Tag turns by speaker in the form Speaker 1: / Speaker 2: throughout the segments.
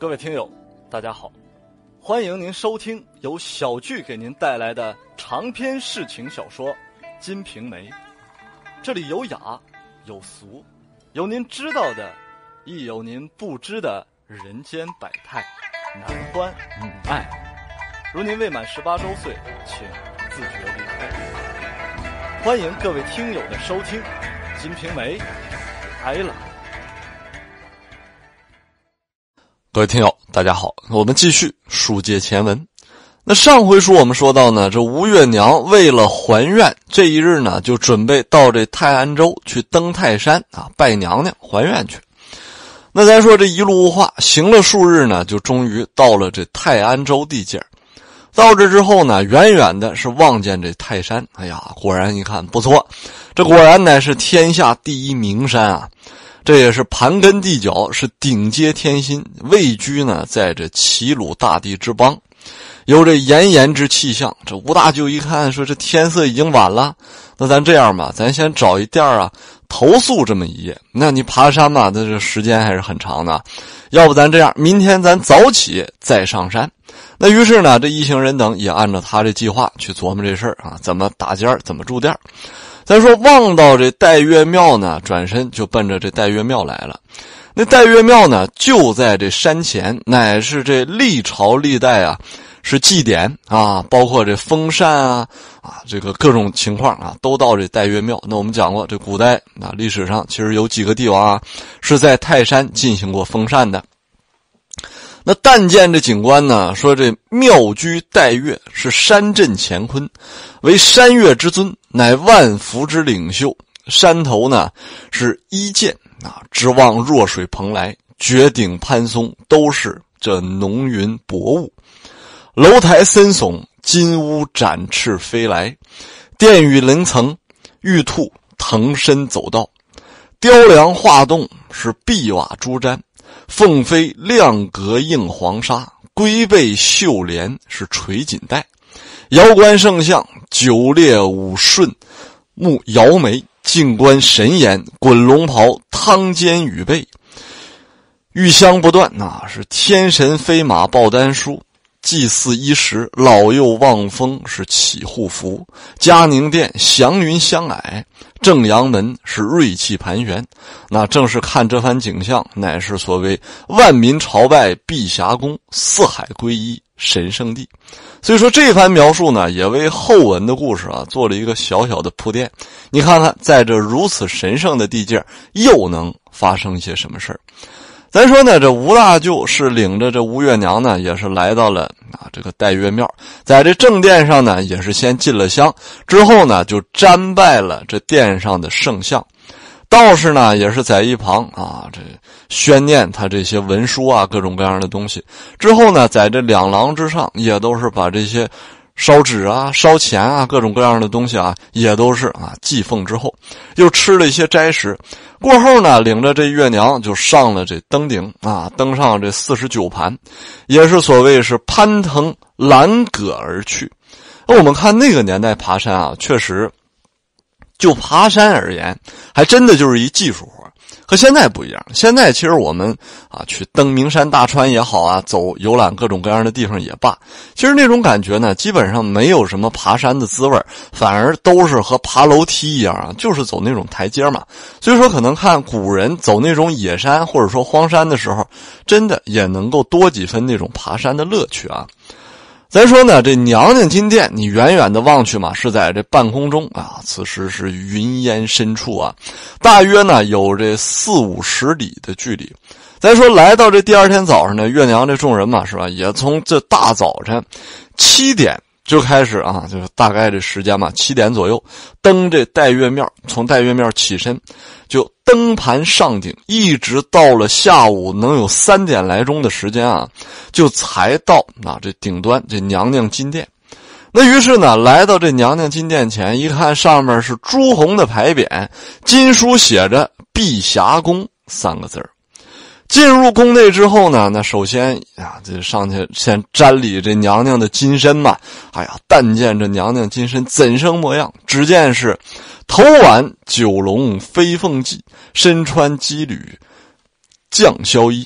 Speaker 1: 各位听友大家好，欢迎您收听由小聚给您带来的长篇世情小说《金瓶梅》。这里有雅有俗，有您知道的，亦有您不知的人间百态，男欢女爱。如您未满18周岁，请自觉离开。欢迎各位听友的收听，《金瓶梅》来了。各位听友大家好，我们继续书接前文。那上回书我们说到呢，这吴月娘为了还愿，这一日呢就准备到这泰安州去登泰山啊，拜娘娘还愿去。那咱说这一路无话，行了数日呢，就终于到了这泰安州地界。到这之后呢，远远的是望见这泰山，哎呀，果然一看不错，这果然乃是天下第一名山啊。这也是盘根地角，是顶接天心，位居呢在这齐鲁大地之邦，有这炎炎之气象。这吴大舅一看说，这天色已经晚了，那咱这样吧，咱先找一店啊投宿这么一夜。那你爬山嘛，这个时间还是很长的，要不咱这样，明天咱早起再上山。那于是呢，这一行人等也按照他这计划去琢磨这事儿啊，怎么打尖，怎么住店。咱说望到这岱岳庙呢，转身就奔着这岱岳庙来了。那岱岳庙呢，就在这山前，乃是这历朝历代啊是祭典啊，包括这封禅啊这个各种情况啊，都到这岱岳庙。那我们讲过，这古代啊历史上其实有几个帝王啊是在泰山进行过封禅的。那但见这景观呢，说这庙居岱岳，是山镇乾坤，为山岳之尊，乃万福之领袖。山头呢是一涧啊，直望弱水蓬莱，绝顶攀松，都是这浓云薄雾。楼台森耸，金乌展翅飞来，殿宇棱层，玉兔腾身走道，雕梁画栋，是碧瓦朱毡，凤飞亮阁映黄沙，龟背绣帘，是垂锦带，瑶冠圣相，九列五顺，目摇眉，静观神颜，滚龙袍，汤肩羽背，玉香不断啊，是天神飞马报丹书，祭祀衣食，老幼望风，是起护符，嘉宁殿祥云相迩，正阳门是瑞气盘旋。那正是看这番景象，乃是所谓万民朝拜碧霞宫，四海归一神圣地。所以说这番描述呢，也为后文的故事啊做了一个小小的铺垫。你看看，在这如此神圣的地界，又能发生一些什么事儿？咱说呢，这吴大舅是领着这吴月娘呢，也是来到了这个岱岳庙，在这正殿上呢，也是先进了香，之后呢就瞻拜了这殿上的圣像。道士呢也是在一旁啊，这宣念他这些文书啊，各种各样的东西。之后呢，在这两廊之上，也都是把这些烧纸啊、烧钱啊，各种各样的东西啊，也都是祭奉之后，又吃了一些斋食。过后呢，领着这月娘就上了这登顶啊，登上这49盘，也是所谓是攀藤拦葛而去。那我们看那个年代爬山啊，确实就爬山而言，还真的就是一技术活。和现在不一样，现在其实我们去登名山大川也好啊，走游览各种各样的地方也罢，其实那种感觉呢，基本上没有什么爬山的滋味，反而都是和爬楼梯一样啊，就是走那种台阶嘛。所以说可能看古人走那种野山或者说荒山的时候，真的也能够多几分那种爬山的乐趣啊。咱说呢，这娘娘金殿，你远远的望去嘛，是在这半空中啊，此时是云烟深处啊，大约呢有这40-50里的距离。咱说来到这第二天早上呢，月娘这众人嘛，是吧，也从这大早晨7点就开始啊，就是大概这时间嘛，7点左右登这岱岳庙，从岱岳庙起身，就登盘上顶，一直到了下午能有3点来钟的时间啊，就才到这顶端这娘娘金殿。那于是呢，来到这娘娘金殿前，一看上面是朱红的牌匾，金书写着碧霞宫3个字儿。进入宫内之后呢，那首先这上去先瞻礼这娘娘的金身嘛。哎呀，但见这娘娘金身怎生模样？只见是头挽九龙飞凤髻，身穿羁履绛霄衣，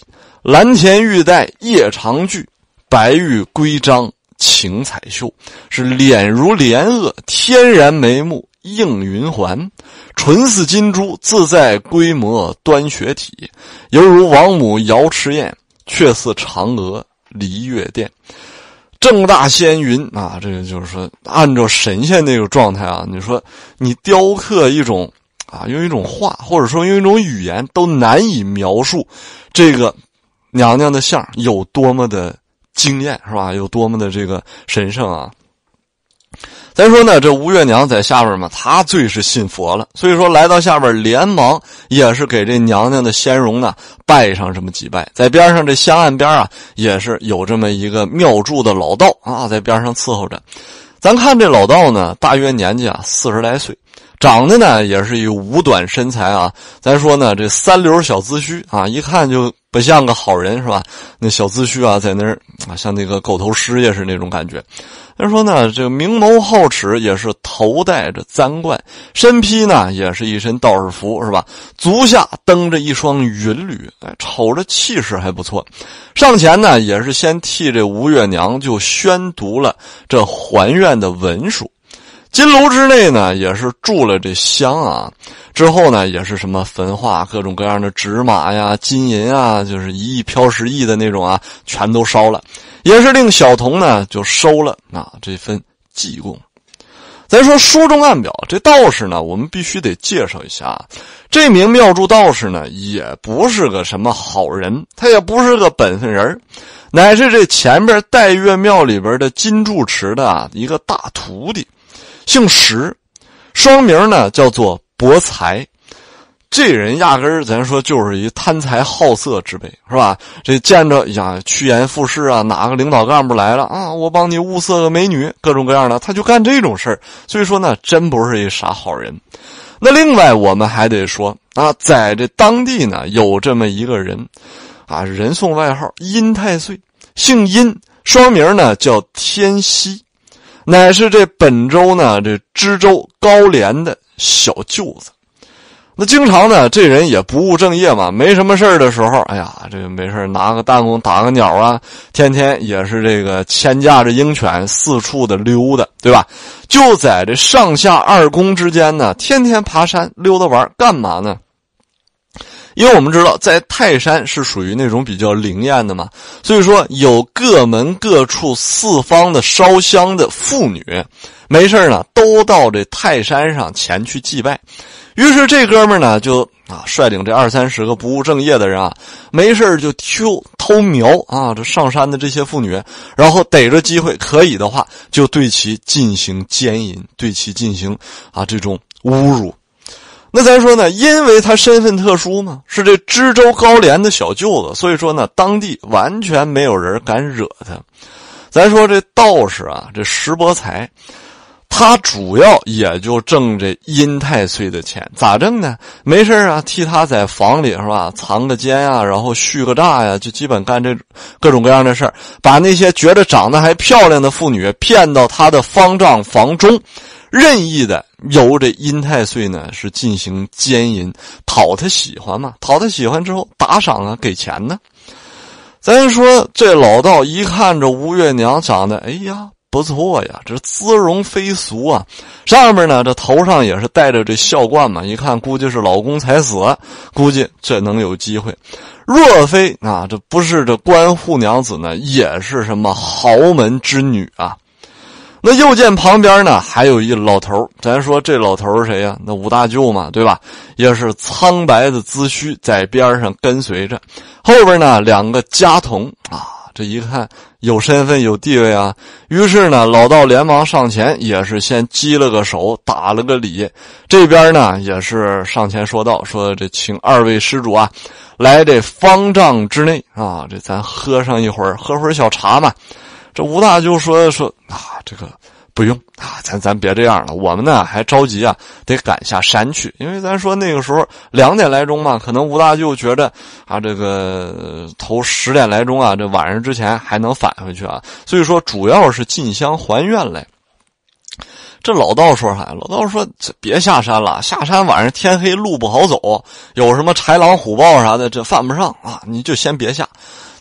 Speaker 1: 蓝田玉带夜长聚，白玉归章晴彩绣。是脸如莲萼，天然眉目映云环。唇似金珠，自在规模端雪体。犹如王母瑶池宴，却似嫦娥离月殿。正大仙云啊，这个就是说，按照神仙那个状态啊，你说你雕刻一种用一种画，或者说用一种语言，都难以描述这个娘娘的像有多么的惊艳，是吧？有多么的这个神圣啊！咱说呢，这吴月娘在下边嘛，她最是信佛了，所以说来到下边，连忙也是给这娘娘的仙容呢拜上这么几拜。在边上这香案边啊，也是有这么一个庙祝的老道啊，在边上伺候着。咱看这老道呢，大约年纪40来岁，长得呢也是一五短身材啊。咱说呢，这三流小髭须啊，一看就不像个好人，是吧？那小髭须啊，在那儿像那个狗头狮也是那种感觉。咱说呢，这个明眸皓齿，也是头戴着簪冠，身披呢也是一身道士服，是吧？足下蹬着一双云履，瞅着气势还不错。上前呢，也是先替这吴月娘就宣读了这还愿的文书。金炉之内呢，也是铸了这香啊。之后呢，也是什么焚化各种各样的纸马呀、金银啊，就是1亿飘10亿的那种啊，全都烧了。也是令小童呢就收了这份济公。咱说书中暗表，这道士呢，我们必须得介绍一下。这名妙祝道士呢，也不是个什么好人，他也不是个本分人，乃是这前边岱岳庙里边的金住持的一个大徒弟，姓石，双名呢叫做博才。这人压根儿咱说就是一贪财好色之辈，是吧？这见着趋炎附势啊，哪个领导干部来了啊，我帮你物色个美女，各种各样的，他就干这种事儿。所以说呢，真不是一傻好人。那另外我们还得说在这当地呢，有这么一个人人送外号殷太岁，姓殷，双名呢叫天锡，乃是这本州呢这知州高廉的小舅子。那经常呢，这人也不务正业嘛，没什么事儿的时候，这个没事拿个弹弓打个鸟啊，天天也是这个牵驾着鹰犬四处的溜达，对吧？就在这上下2宫之间呢，天天爬山溜达玩，干嘛呢？因为我们知道在泰山是属于那种比较灵验的嘛，所以说有各门各处四方的烧香的妇女，没事呢都到这泰山上前去祭拜。于是这哥们呢就率领这20-30个不务正业的人没事就偷瞄这上山的这些妇女，然后逮着机会可以的话就对其进行奸淫，对其进行这种侮辱。那咱说呢，因为他身份特殊嘛，是这知州高廉的小舅子，所以说呢，当地完全没有人敢惹他。咱说这道士这石博才，他主要也就挣这殷太岁的钱，咋挣呢？没事替他在房里是吧，藏个奸然后续个诈呀，就基本干这各种各样的事儿，把那些觉得长得还漂亮的妇女骗到他的方丈房中，任意的由这殷太岁呢是进行奸淫，讨他喜欢嘛，讨他喜欢之后打赏给钱呢。咱说这老道一看着吴月娘长得不错呀，这姿容非俗啊，上面呢这头上也是戴着这孝冠嘛，一看估计是老公才死，估计这能有机会。若非这不是这官户娘子呢，也是什么豪门之女啊。那右见旁边呢还有一老头，咱说这老头是谁呀？那五大舅嘛，对吧？也是苍白的髭须在边上跟随着，后边呢2个家童这一看有身份有地位于是呢老道连忙上前，也是先击了个手，打了个礼。这边呢也是上前说道，说这请2位施主来这方丈之内这咱喝上一会儿，喝会儿小茶嘛。这吴大舅说这个不用咱别这样了，我们呢还着急得赶下山去。因为咱说那个时候2点来钟嘛，可能吴大舅觉得这个头10点来钟这晚上之前还能返回去所以说主要是进香还愿来。这老道说老道说别下山了，下山晚上天黑路不好走，有什么豺狼虎豹啥的这犯不上你就先别下。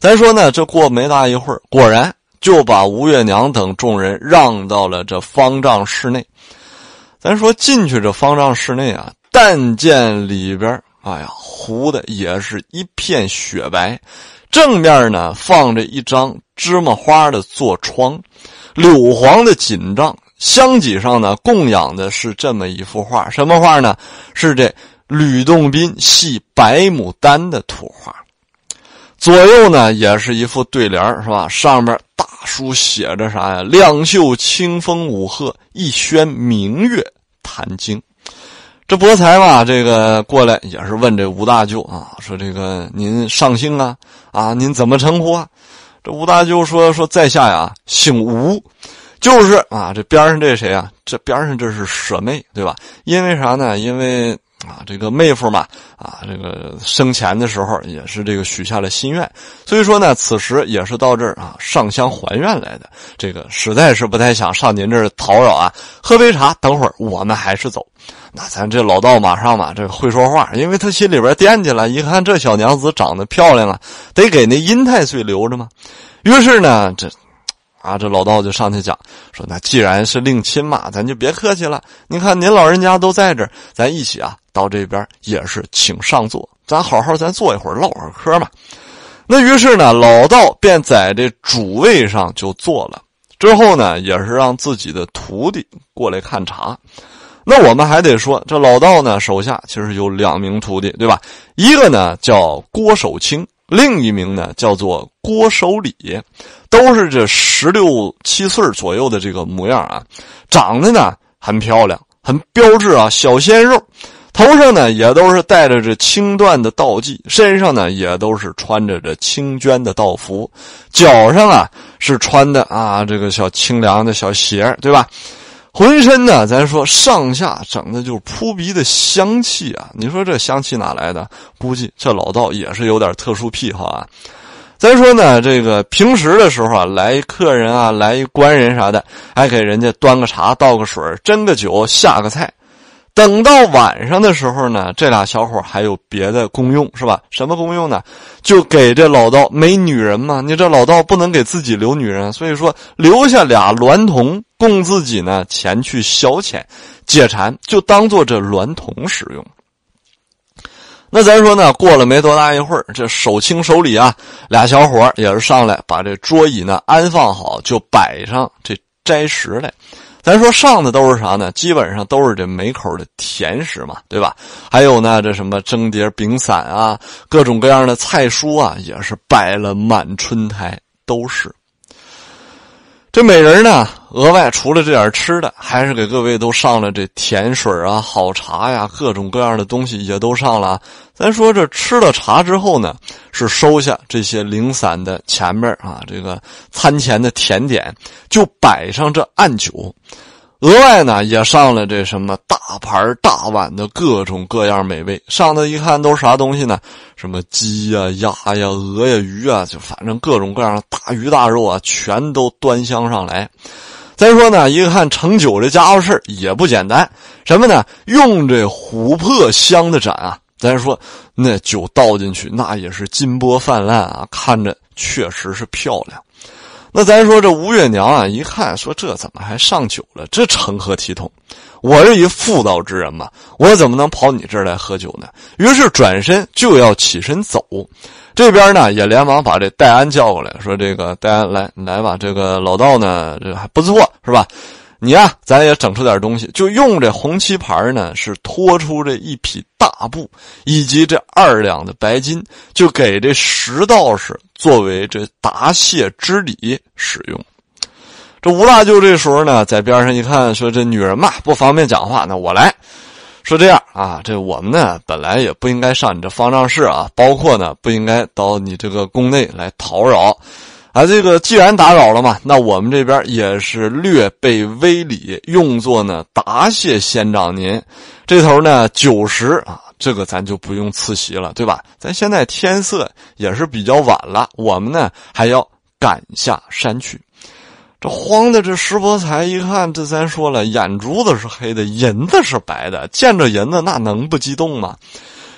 Speaker 1: 咱说呢，这过没大一会儿，果然就把吴月娘等众人让到了这方丈室内。咱说进去这方丈室内啊，但见里边糊的也是一片雪白，正面呢放着一张芝麻花的座窗，柳黄的锦帐，香几上呢供养的是这么一幅画，什么画呢？是这吕洞宾系白牡丹的图画。左右呢也是一副对联，是吧？上面大书写着啥呀？两袖清风五鹤，一轩明月谈经。这博才嘛，这个过来也是问这吴大舅啊，说这个您上姓啊，您怎么称呼啊？这吴大舅说在下呀姓吴，就是啊，这边上这谁啊？这边上这是舍妹，对吧？因为啥呢？因为这个妹夫嘛，这个生前的时候也是这个许下了心愿，所以说呢，此时也是到这儿上香还愿来的。这个实在是不太想上您这儿叨扰啊，喝杯茶，等会儿我们还是走。那咱这老道马上这个会说话，因为他心里边惦记了，一看这小娘子长得漂亮啊，得给那阴太岁留着嘛。于是呢，这老道就上去讲说，那既然是令亲嘛，咱就别客气了。您看您老人家都在这儿，咱一起到这边也是请上座，咱好好咱坐一会儿唠会儿嗑嘛。那于是呢，老道便在这主位上就坐了。之后呢，也是让自己的徒弟过来看茶。那我们还得说，这老道呢手下其实有2名徒弟，对吧？一个呢叫郭守清，另一名呢叫做郭守礼，都是这16、17岁左右的这个模样啊，长得呢很漂亮，很标致啊，小鲜肉。头上呢也都是戴着这青缎的道髻，身上呢也都是穿着这青绢的道服，脚上是穿的这个小清凉的小鞋，对吧？浑身呢咱说上下整的就是扑鼻的香气啊，你说这香气哪来的？估计这老道也是有点特殊癖好啊。咱说呢，这个平时的时候来一客人来一官人啥的，还给人家端个茶倒个水斟个酒下个菜。等到晚上的时候呢，这俩小伙还有别的功用，是吧？什么功用呢？就给这老道没女人嘛，你这老道不能给自己留女人，所以说留下俩娈童供自己呢前去消遣解馋，就当做这娈童使用。那咱说呢，过了没多大一会儿，这守清守礼俩小伙也是上来把这桌椅呢安放好，就摆上这斋食来。咱说上的都是啥呢？基本上都是这美口的甜食嘛，对吧？还有呢，这什么蒸碟饼散各种各样的菜蔬也是摆了满春台，都是。这美人呢，额外除了这点吃的，还是给各位都上了这甜水好茶呀，各种各样的东西也都上了。咱说这吃了茶之后呢，是收下这些零散的前面这个餐前的甜点，就摆上这暗酒。额外呢也上了这什么大盘大碗的各种各样美味，上的一看都是啥东西呢？什么鸡鸭鹅鱼就反正各种各样的大鱼大肉全都端香上来。再说呢，一看盛酒这家伙事也不简单，什么呢？用这琥珀香的盏咱说那酒倒进去，那也是金波泛滥看着确实是漂亮。那咱说这吴月娘一看说这怎么还上酒了？这成何体统？我是一妇道之人嘛，我怎么能跑你这儿来喝酒呢？于是转身就要起身走。这边呢也连忙把这戴安叫过来，说这个戴安来吧，这个老道呢这还不错，是吧？你咱也整出点东西，就用这红旗牌呢是拖出这一匹大布以及这2两的白金，就给这10道士作为这答谢之礼使用。这吴大舅这时候呢在边上一看，说这女人嘛不方便讲话，那我来。说这样这我们呢本来也不应该上你这方丈室包括呢不应该到你这个宫内来讨扰这个既然打扰了嘛，那我们这边也是略备微礼，用作呢答谢仙长您。这头呢酒食这个咱就不用赐席了，对吧？咱现在天色也是比较晚了，我们呢还要赶下山去。这慌的这石博才一看，这咱说了，眼珠子是黑的，银子是白的，见着银子那能不激动吗？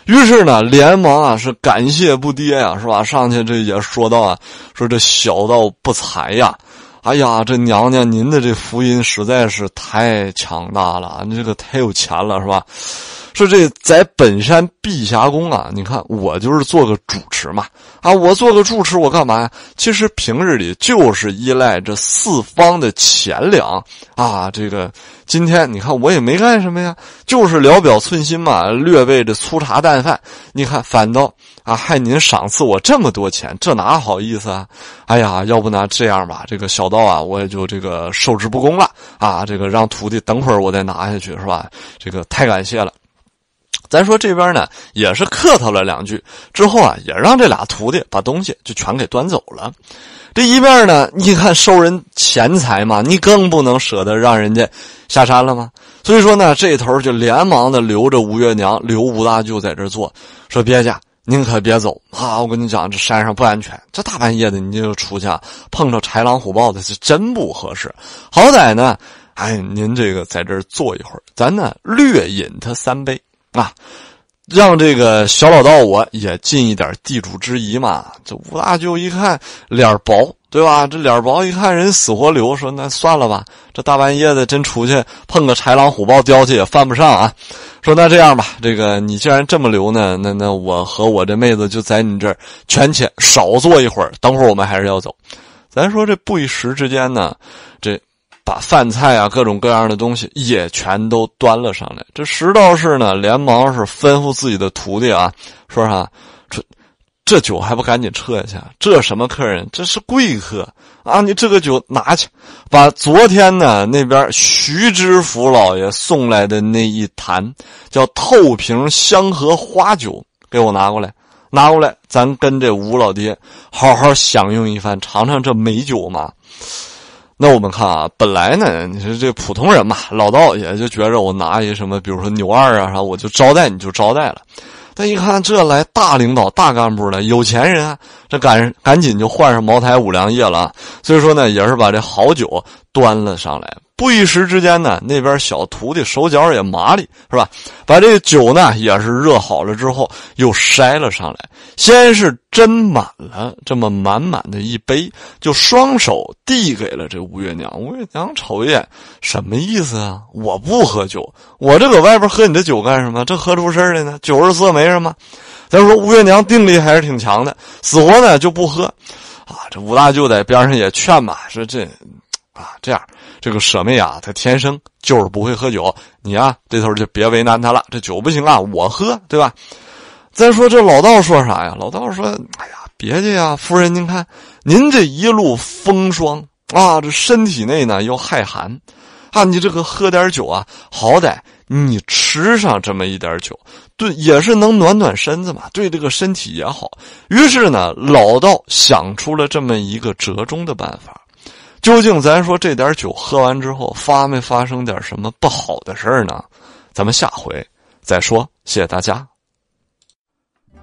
Speaker 1: 于是呢，连忙啊是感谢不迭呀，是吧？上去这也说到啊，说这小道不才呀。哎呀，这娘娘您的这福音实在是太强大了，你这个太有钱了，是吧？说这在本山碧霞宫啊，你看我就是做个主持嘛，啊，我做个主持我干嘛呀？其实平日里就是依赖这四方的钱粮啊，这个今天你看我也没干什么呀，就是聊表寸心嘛，略备这粗茶淡饭，你看反倒啊害您赏赐我这么多钱，这哪好意思啊？哎呀，要不呢这样吧，这个小道啊，我也就这个受之不恭了啊，这个让徒弟等会儿我再拿下去，是吧？这个太感谢了。咱说这边呢也是客套了两句之后啊，也让这俩徒弟把东西就全给端走了。这一面呢，你看收人钱财嘛，你更不能舍得让人家下山了吗？所以说呢，这头就连忙的留着吴月娘，留吴大舅在这坐，说别家您可别走啊！我跟你讲，这山上不安全，这大半夜的你就出去碰着豺狼虎豹的是真不合适。好歹呢，哎，您这个在这儿坐一会儿，咱呢略饮他3杯。啊，让这个小老道我也尽一点地主之谊嘛。这吴大舅一看脸薄，对吧？这脸薄一看人死活留，说那算了吧，这大半夜的真出去碰个豺狼虎豹叼去也犯不上啊。说那这样吧，这个你既然这么留呢，那我和我这妹子就在你这儿权且少坐一会儿，等会儿我们还是要走。咱说这不一时之间呢，这把饭菜啊各种各样的东西也全都端了上来。这石道士呢连忙是吩咐自己的徒弟啊，说啥这酒还不赶紧撤下，这什么客人，这是贵客啊，你这个酒拿去，把昨天呢那边徐知府老爷送来的那一坛叫透瓶香荷花酒给我拿过来，咱跟这吴老爹好好享用一番，尝尝这美酒嘛。那我们看啊，本来呢，你说这普通人嘛，老道也就觉着我拿一什么，比如说牛二啊啥，我就招待你就招待了。但一看这来大领导、大干部了，有钱人啊，这赶紧就换上茅台5粮液了。所以说呢，也是把这好酒端了上来。不一时之间呢，那边小徒弟手脚也麻利，是吧？把这个酒呢也是热好了之后，又筛了上来。先是斟满了这么满满的一杯，就双手递给了这吴月娘。吴月娘瞅一眼，什么意思啊？我不喝酒，我这搁外边喝你的酒干什么？这喝出事来呢？酒是色没什么。咱说吴月娘定力还是挺强的，死活呢就不喝。啊，这吴大舅在边上也劝嘛，说这样。这个舍妹啊，她天生就是不会喝酒，你啊这头就别为难她了，这酒不行啊，我喝，对吧？再说这老道说啥呀？老道说，哎呀，别介呀，夫人您看，您这一路风霜啊，这身体内呢又害寒啊，你这个喝点酒啊，好歹你吃上这么一点酒，对，也是能暖暖身子嘛，对这个身体也好。于是呢，老道想出了这么一个折中的办法。究竟咱说这点酒喝完之后发没发生点什么不好的事儿呢？咱们下回再说，谢谢大家。